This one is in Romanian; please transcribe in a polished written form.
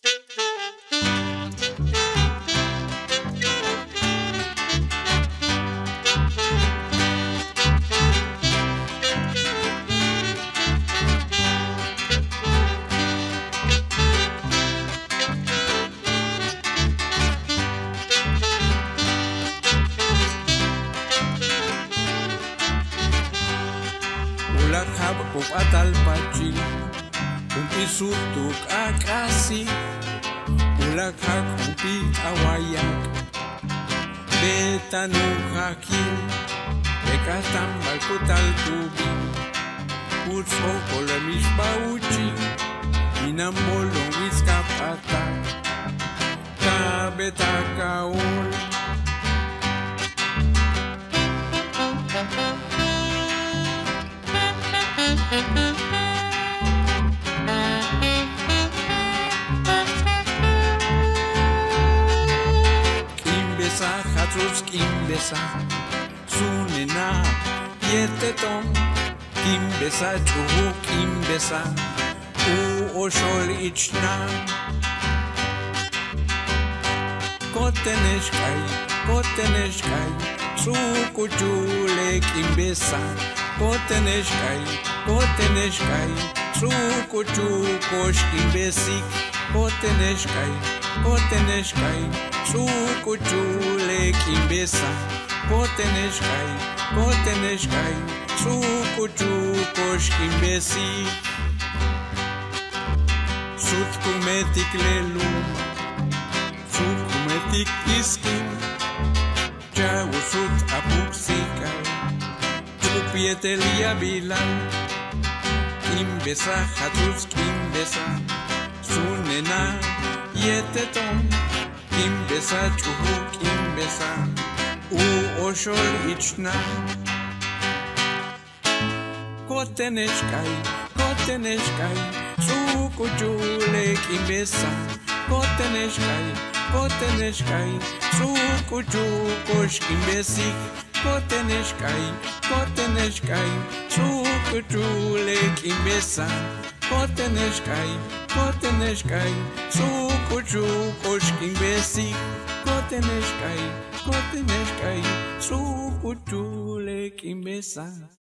Ulakab upatal pachil, umpisurtuk akasi, ulakak umpi awayak, betanu hakil, bekatam balkutal tubi, utso kolemish bauchi, minambolong wiskapata, kabeta kaul. Kimbesa, Hatrus Kimbesa, Sunena, Yeteton, Kimbesa, Chuhu Kimbesa, U Oshol Ichna, Koteneshkai, Koteneshkai, Sukuchule Kimbesa, Koteneshkai, Koteneshkai, Sukuchukosh Kimbesik, Koteneshkai, Koteneshkai, Sukuchule Kimbesa, Koteneshkai, Koteneshkai, Sukuchukosh Kimbesik, Sutkumetik Lelum, Sutkumetik Iskim, Chausut Apuksikai, Chupietelia Bilan, Kimbesa, Hatrus Kimbesa, Sunena, Yeteton, Kimbesa, Chuhu Kimbesa, U Oshol Ichna, Koteneshkai, Koteneshkai, Sukuchule Kimbesa, Koteneshkai, Koteneshkai, Sukuchukosh Kimbesik, Koteneshkai, Koteneshkai, Sukuchule Kimbesa, Koteneshkai, Koteneshkai, Sukuchukosh Kimbesik, Koteneshkai, Koteneshkai, Sukuchule Kimbesa.